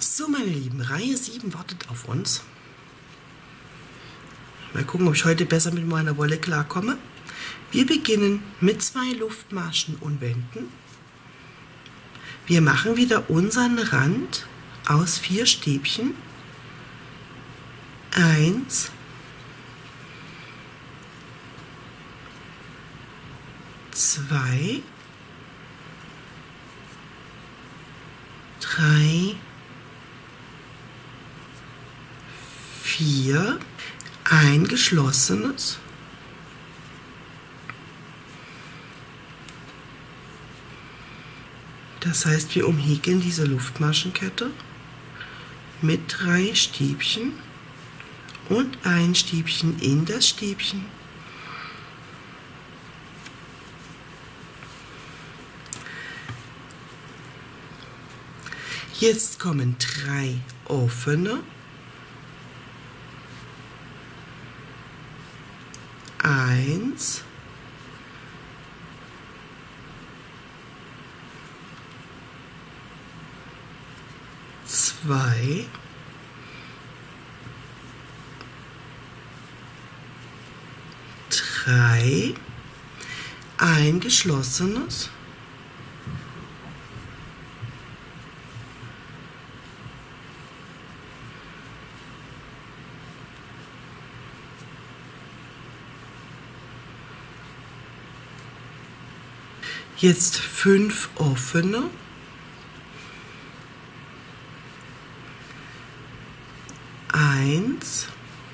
So, meine Lieben, Reihe 7 wartet auf uns. Mal gucken, ob ich heute besser mit meiner Wolle klarkomme. Wir beginnen mit 2 Luftmaschen und Wenden. Wir machen wieder unseren Rand aus 4 Stäbchen. 1, 2, 3, 4, ein geschlossenes, das heißt, wir umhäkeln diese Luftmaschenkette mit 3 Stäbchen und ein Stäbchen in das Stäbchen. Jetzt kommen 3 offene, 1, 2, 3, ein geschlossenes, jetzt 5 offene, 1,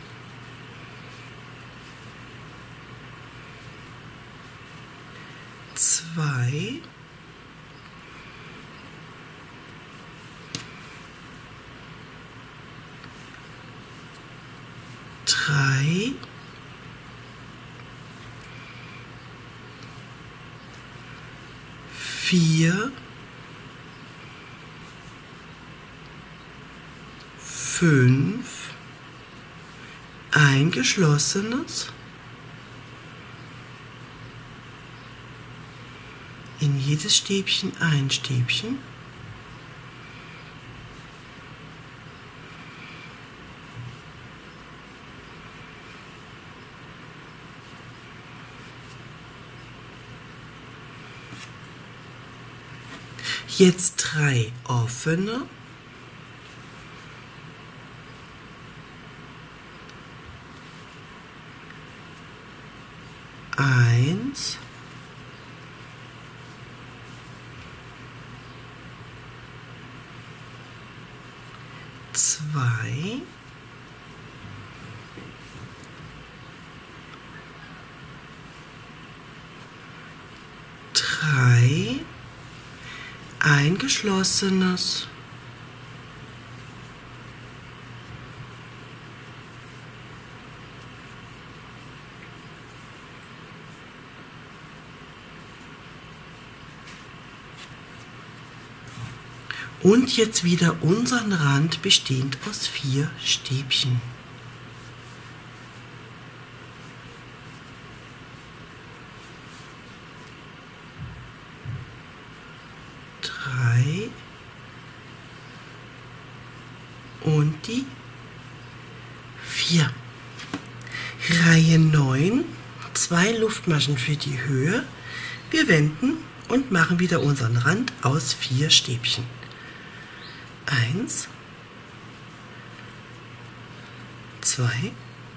2, 3, 4, 5, ein geschlossenes, in jedes Stäbchen ein Stäbchen, jetzt 3 offene, 1, 2, 3, ein geschlossenes, und jetzt wieder unseren Rand bestehend aus 4 Stäbchen. Und die 4. Reihe 9, 2 Luftmaschen für die Höhe. Wir wenden und machen wieder unseren Rand aus 4 Stäbchen. 1, 2,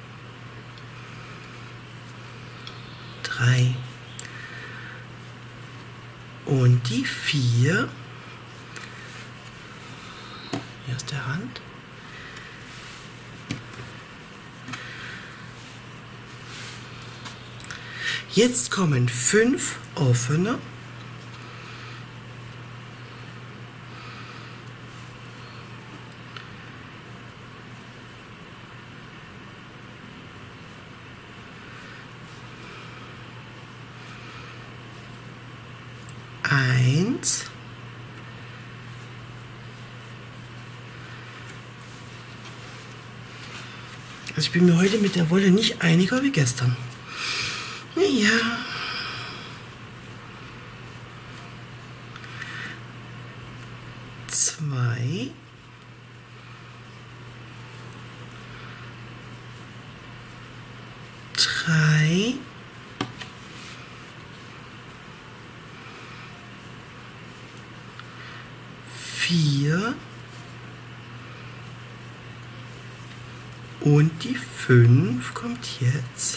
3 und die 4. Hier ist der Rand. Jetzt kommen 5 offene, 1, also ich bin mir heute mit der Wolle nicht einiger wie gestern. Ja. 2, 3, 4 und die 5 kommt jetzt.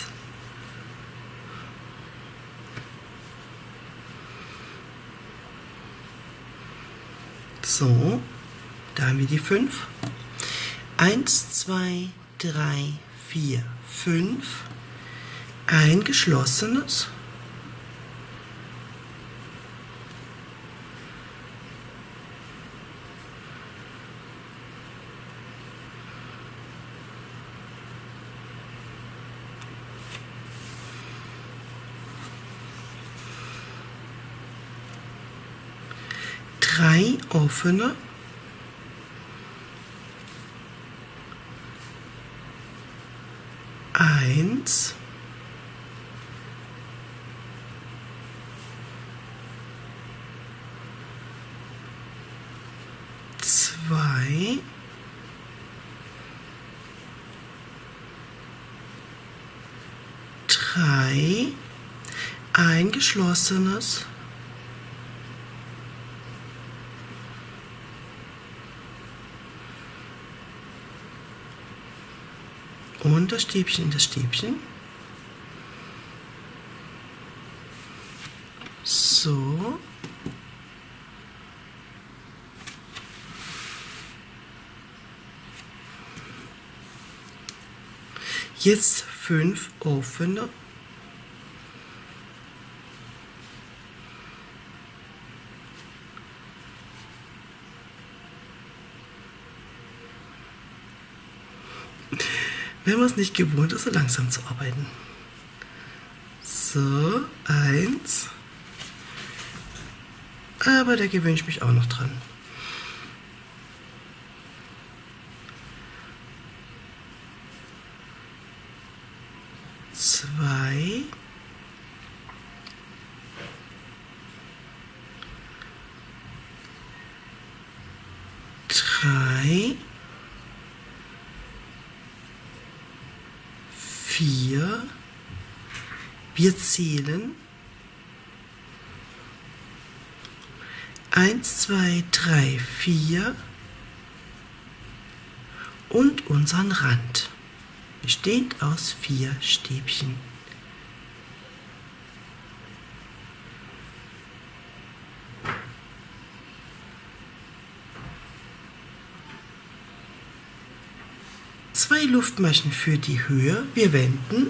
So, da haben wir die 5. 1, 2, 3, 4, 5. Ein geschlossenes. Drei offene. Eins. Zwei. Drei. Ein geschlossenes. Und das Stäbchen in das Stäbchen. So. Jetzt 5 offene. Wenn man es nicht gewohnt ist, so langsam zu arbeiten. So, 1. Aber da gewöhne ich mich auch noch dran. Zwei. Drei. 4. Wir zählen 1, 2, 3, 4 und unseren Rand, bestehend aus 4 Stäbchen. Zwei Luftmaschen für die Höhe. Wir wenden.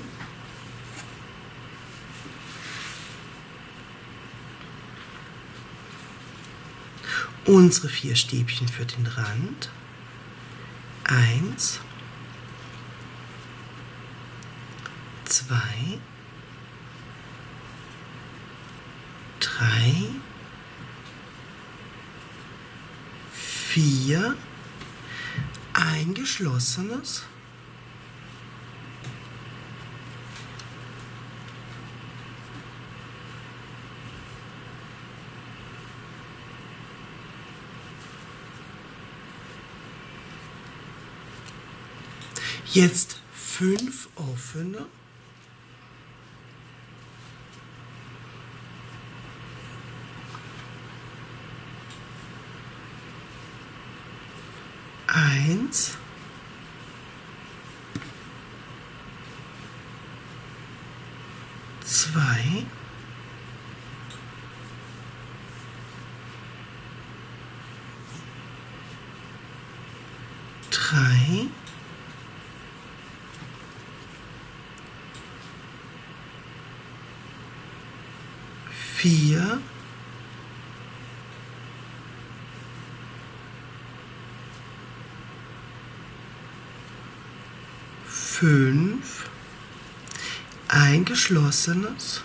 Unsere 4 Stäbchen für den Rand. 1, 2, 3, 4. Ein geschlossenes. Jetzt 5 offene. Eins. Zwei. Drei. 4, 5, ein geschlossenes,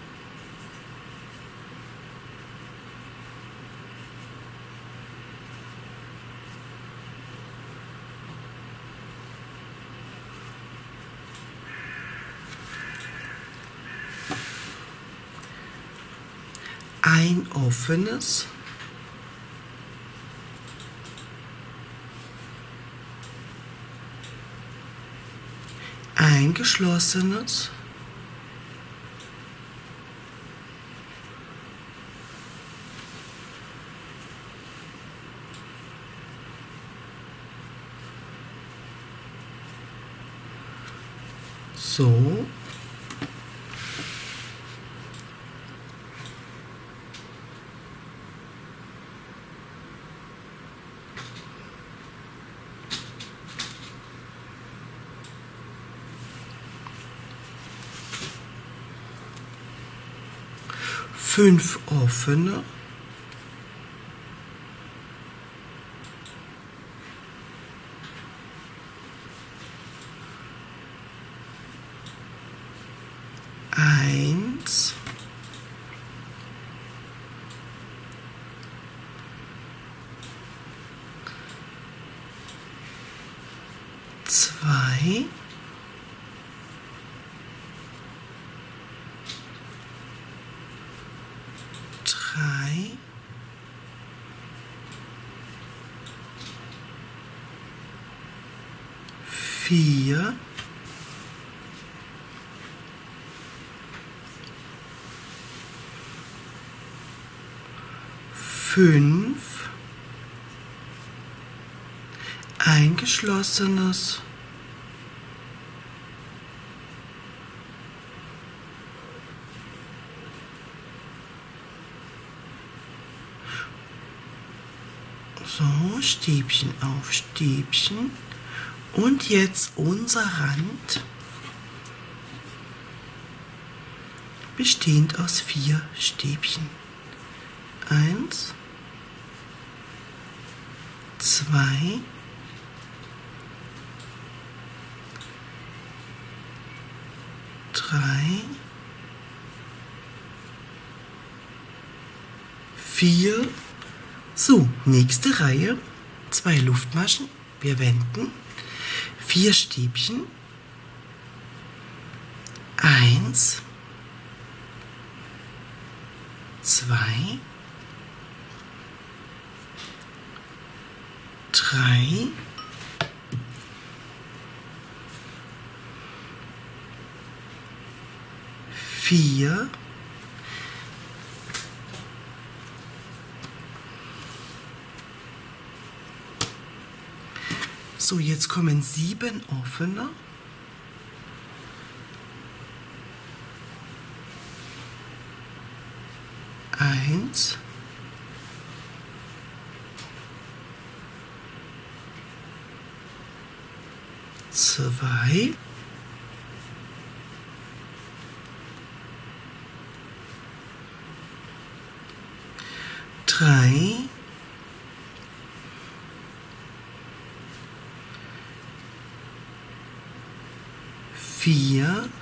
1 offenes, ein geschlossenes, So. Fünf offene. Eins. Zwei. Drei. Vier. Fünf. Ein geschlossenes. So, Stäbchen auf Stäbchen. Und jetzt unser Rand, bestehend aus 4 Stäbchen. 1, 2, 3, 4. So, nächste Reihe, 2 Luftmaschen, wir wenden, 4 Stäbchen, 1, 2, 3, 4, so, jetzt kommen 7 offene. Eins, zwei, drei, vier,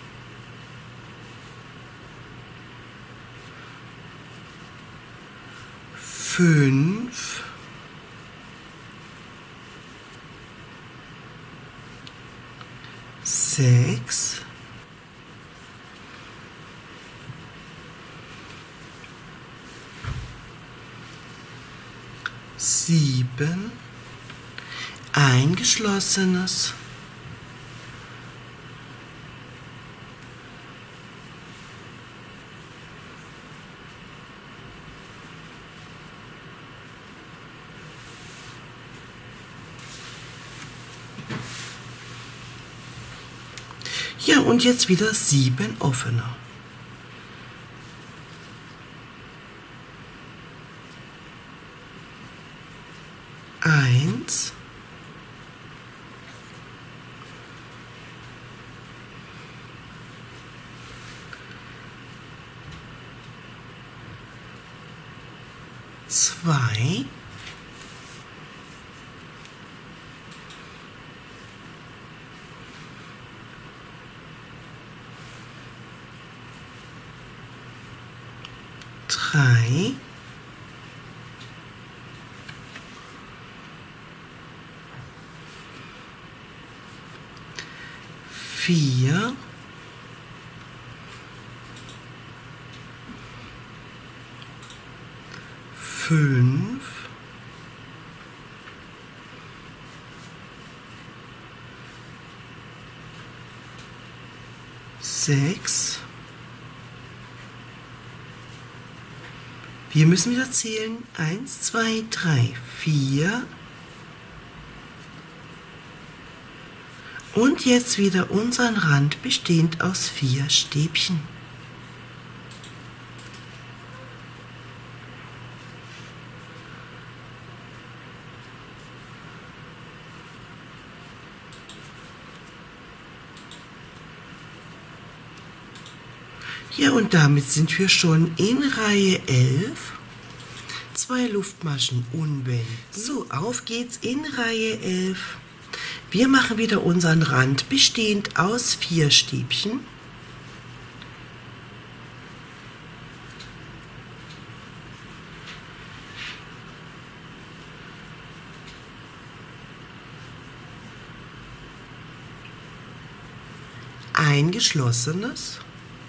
fünf, sechs, sieben, ein geschlossenes, ja, und jetzt wieder 7 offene. Eins, zwei, drei, vier, fünf, sechs. Wir müssen wieder zählen. 1, 2, 3, 4. Und jetzt wieder unseren Rand bestehend aus 4 Stäbchen. Ja, und damit sind wir schon in Reihe 11. 2 Luftmaschen unwenden. So, auf geht's in Reihe 11. Wir machen wieder unseren Rand bestehend aus 4 Stäbchen. Ein geschlossenes.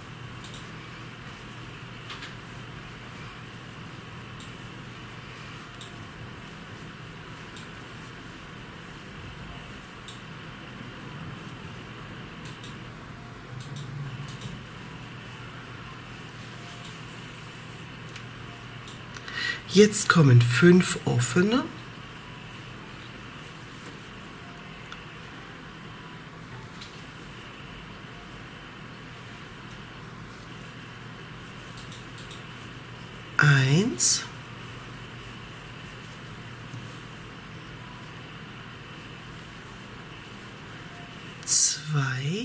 Jetzt kommen 5 offene. Eins. Zwei.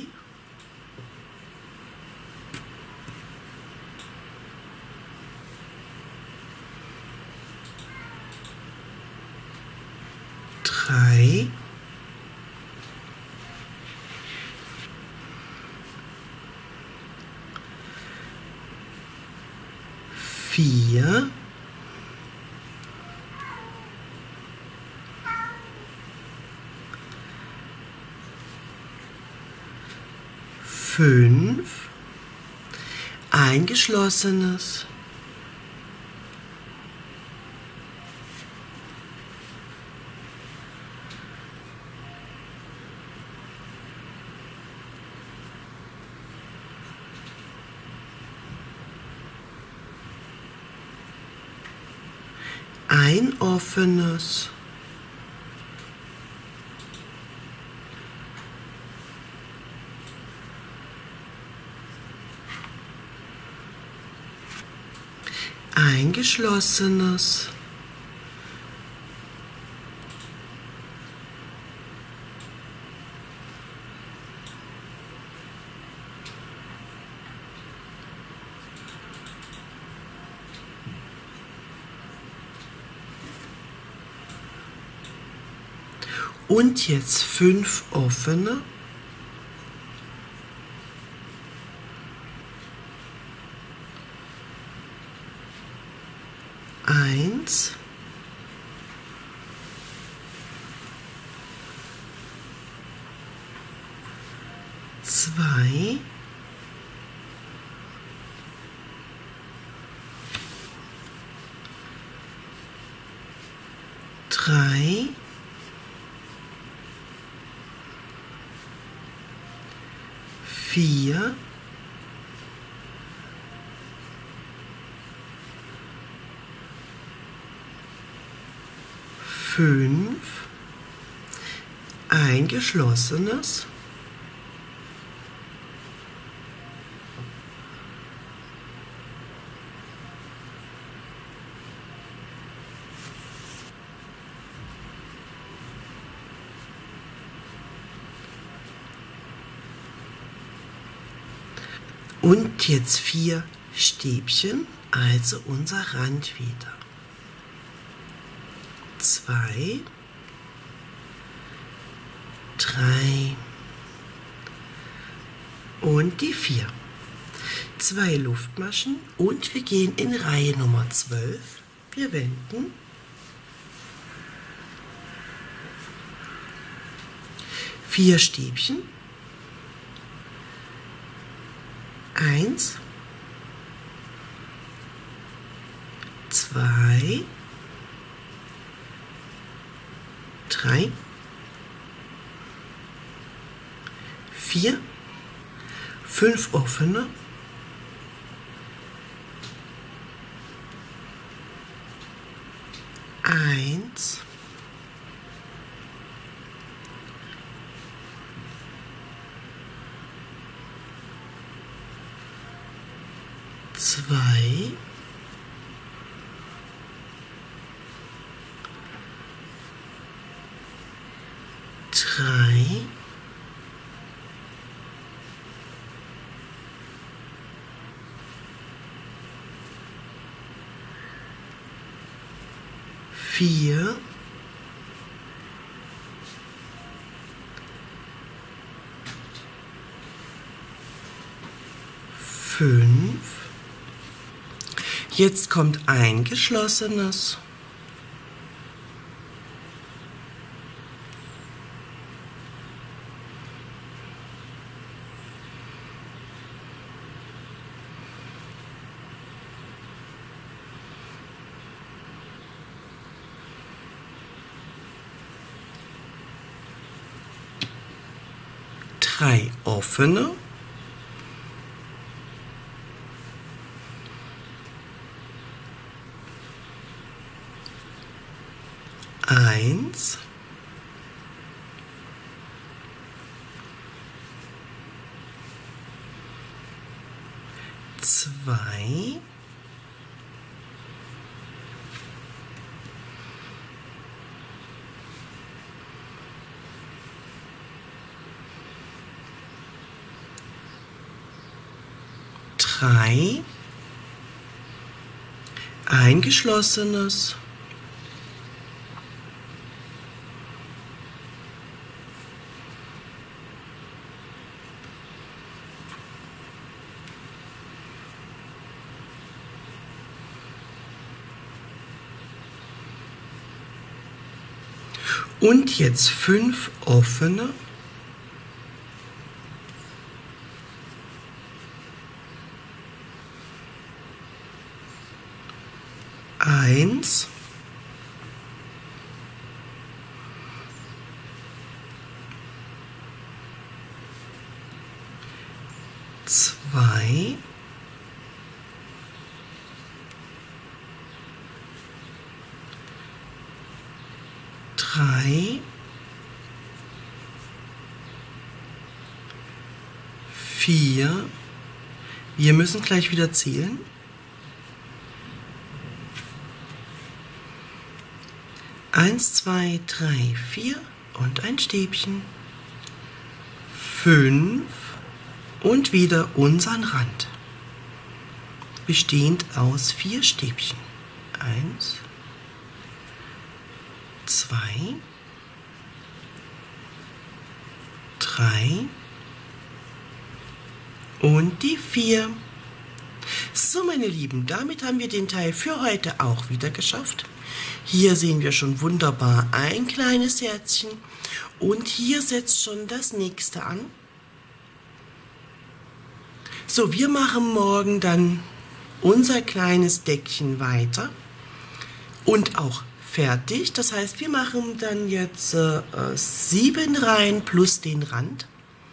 Drei. Vier. Fünf. Ein geschlossenes. Ein offenes. Ein geschlossenes. Und jetzt 5 offene. Eins. Zwei. Drei. Vier. Fünf. Ein geschlossenes. Und jetzt 4 Stäbchen, also unser Rand wieder. 2, 3 und die 4. 2 Luftmaschen und wir gehen in Reihe Nummer 12. Wir wenden. Vier Stäbchen. 1, 2, 3, 4, 5 offene. Eins, 2, 3, 4, 5. Jetzt kommt ein geschlossenes. 3 offene. 1, 2, 3, ein geschlossenes, 5 offene. 1, 2, 3, 4. Wir müssen gleich wieder zählen. 1, 2, 3, 4 und ein Stäbchen. 5 und wieder unseren Rand, bestehend aus 4 Stäbchen. 1, 2, 3 und die 4. So, meine Lieben, damit haben wir den Teil für heute auch wieder geschafft. Hier sehen wir schon wunderbar ein kleines Herzchen und hier setzt schon das nächste an. So, wir machen morgen dann unser kleines Deckchen weiter und auch fertig. Das heißt, wir machen dann jetzt 7 Reihen plus den Rand.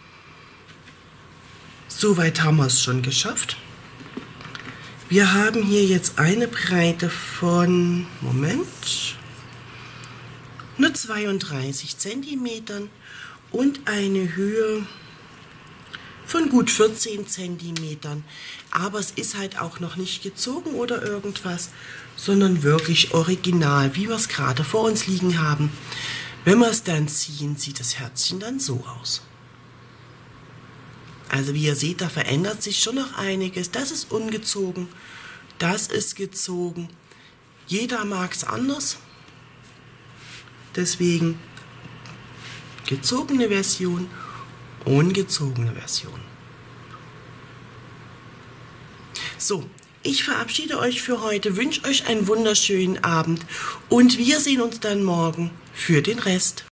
Soweit haben wir es schon geschafft. Wir haben hier jetzt eine Breite von, Moment, nur 32 cm und eine Höhe von gut 14 cm. Aber es ist halt auch noch nicht gezogen oder irgendwas, sondern wirklich original, wie wir es gerade vor uns liegen haben. Wenn wir es dann ziehen, sieht das Herzchen dann so aus. Also wie ihr seht, da verändert sich schon noch einiges. Das ist ungezogen, das ist gezogen. Jeder mag es anders. Deswegen gezogene Version, ungezogene Version. So, ich verabschiede euch für heute, wünsche euch einen wunderschönen Abend und wir sehen uns dann morgen für den Rest.